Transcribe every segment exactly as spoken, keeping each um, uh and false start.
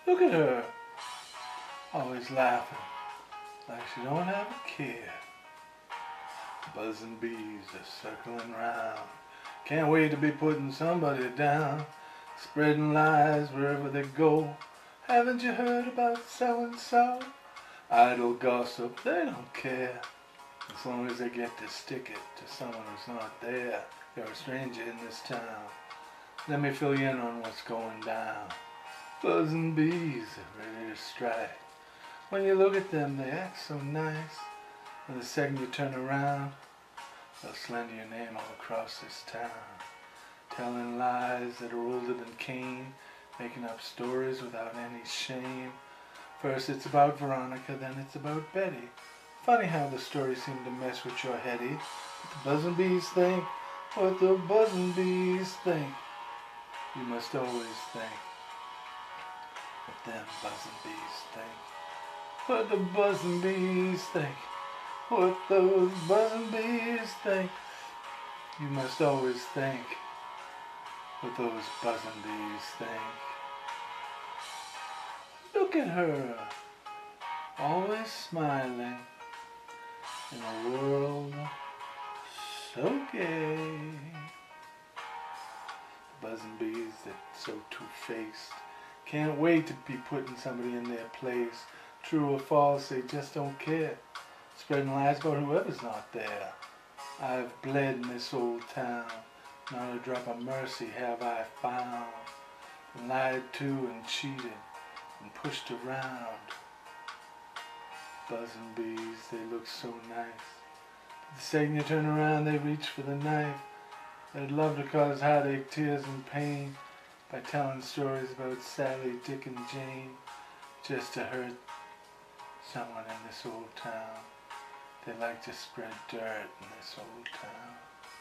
Look at her, always laughing like she don't have a care. Buzzing bees are circling round, can't wait to be putting somebody down, spreading lies wherever they go. Haven't you heard about so-and-so? Idle gossip, they don't care, as long as they get to stick it to someone who's not there. You're a stranger in this town, let me fill you in on what's going down. Buzzing bees are ready to strike. When you look at them, they act so nice. And the second you turn around, they'll slander your name all across this town, telling lies that are older than Cain, making up stories without any shame. First it's about Veronica, then it's about Betty. Funny how the stories seem to mess with your heady. What the buzzing bees think, what the buzzing bees think. You must always think what them buzzing bees think. What the buzzing bees think, what those buzzing bees think. You must always think what those buzzing bees think. Look at her, always smiling in a world so gay. Buzzing bees that so two-faced, can't wait to be putting somebody in their place. True or false, they just don't care, spreading lies about whoever's not there. I've bled in this old town, not a drop of mercy have I found. Been lied to and cheated and pushed around. Buzzing bees, they look so nice. The second you turn around, they reach for the knife. They'd love to cause heartache, tears, and pain by telling stories about Sally, Dick, and Jane, just to hurt someone in this old town. They like to spread dirt in this old town.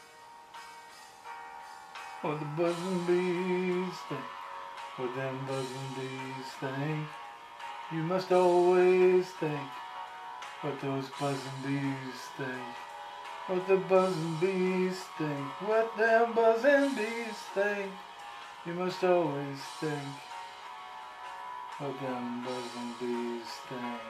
What the buzzing bees think, what them buzzing bees think. You must always think what those buzzing bees think. What the buzzing bees think, what them buzzing bees think. You must always think what them buzzing bees think.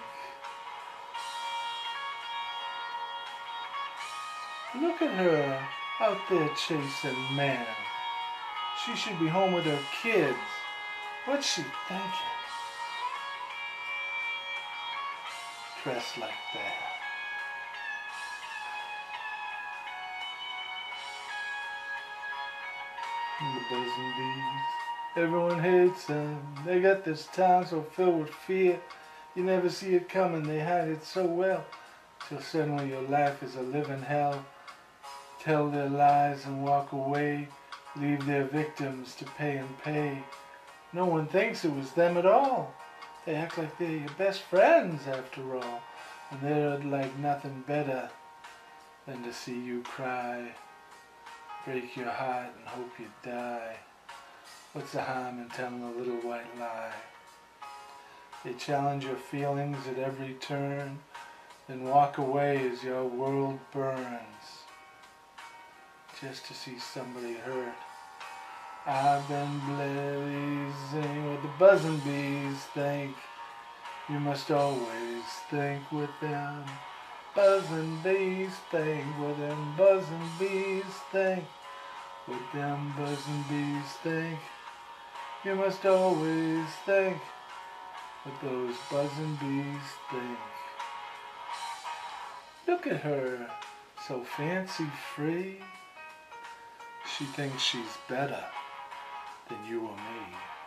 Look at her out there chasing man. She should be home with her kids. What's she thinking? Dressed like that. And the buzzing bees, everyone hates them. They got this town so filled with fear. You never see it coming, they hide it so well, till suddenly your life is a living hell. Tell their lies and walk away, leave their victims to pay and pay. No one thinks it was them at all. They act like they're your best friends after all, and they'd like nothing better than to see you cry, break your heart and hope you die. What's the harm in telling a little white lie? They challenge your feelings at every turn, then walk away as your world burns, just to see somebody hurt. I've been blazing what the buzzing bees think. You must always think what them buzzing bees think. What them buzzing bees think. What them buzzing bees think. You must always think what those buzzing bees think. Look at her, so fancy-free. She thinks she's better than you or me.